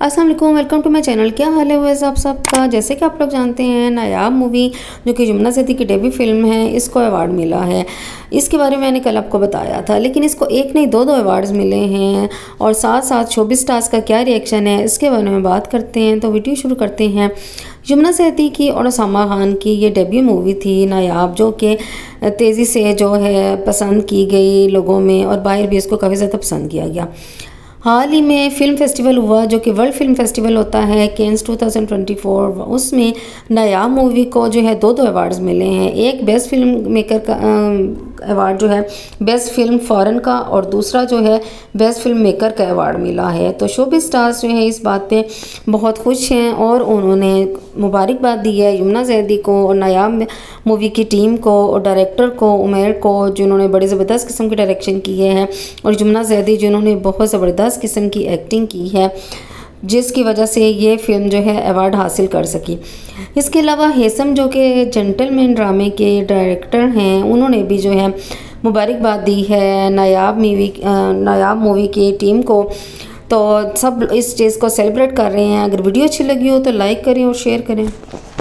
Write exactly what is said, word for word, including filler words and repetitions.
अस्सलाम वालेकुम, welcome to my channel. क्या हाल है वैसे आप सबका। जैसे कि आप लोग जानते हैं, नायाब मूवी जो कि यमुना सेठी की डेब्यू फिल्म है, इसको अवार्ड मिला है। इसके बारे में मैंने कल आपको बताया था, लेकिन इसको एक नहीं दो दो अवार्ड्स मिले हैं। और साथ साथ शोबिज़ स्टार्स का क्या रिएक्शन है, इसके बारे में बात करते हैं। तो वीडियो शुरू करते हैं। यमुना सेठी की और सलमान खान की ये डेब्यू मूवी थी नायाब, जो कि तेज़ी से जो है पसंद की गई लोगों में, और बाहर भी इसको काफ़ी ज़्यादा पसंद किया गया। हाल ही में फ़िल्म फेस्टिवल हुआ, जो कि वर्ल्ड फिल्म फेस्टिवल होता है Cannes two thousand twenty four. उसमें नायाब मूवी को जो है दो दो अवार्ड्स मिले हैं। एक बेस्ट फिल्म मेकर का अवार्ड जो है बेस्ट फिल्म फॉरेन का, और दूसरा जो है बेस्ट फिल्म मेकर का अवार्ड मिला है। तो शोबिज़ स्टार्स जो है इस बात पे बहुत खुश हैं और उन्होंने मुबारकबाद दी है यमुना सेठी को और नायाब मूवी की टीम को और डायरेक्टर को उमैर को, जिन्होंने बड़ी ज़बरदस्त किस्म की डायरेक्शन किए हैं, और यमुना सेठी जिन्होंने बहुत ज़बरदस्त किस्म की एक्टिंग की है, जिसकी वजह से ये फिल्म जो है अवार्ड हासिल कर सकी। इसके अलावा हेसम जो कि जेंटलमैन ड्रामे के डायरेक्टर हैं, उन्होंने भी जो है मुबारकबाद दी है नायाब मूवी नायाब मूवी की टीम को। तो सब इस चीज़ को सेलिब्रेट कर रहे हैं। अगर वीडियो अच्छी लगी हो तो लाइक करें और शेयर करें।